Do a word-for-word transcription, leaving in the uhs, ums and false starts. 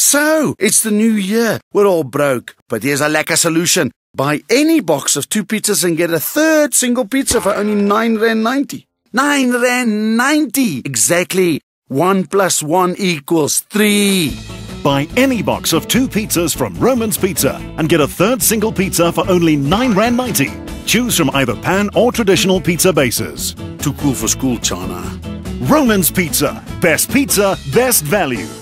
So, it's the new year. We're all broke, but here's a lekker solution. Buy any box of two pizzas and get a third single pizza for only nine rand ninety. nine rand ninety! Exactly. One plus one equals three. Buy any box of two pizzas from Roman's Pizza and get a third single pizza for only nine rand ninety. Choose from either pan or traditional pizza bases. Too cool for school, Chana. Roman's Pizza. Best pizza, best value.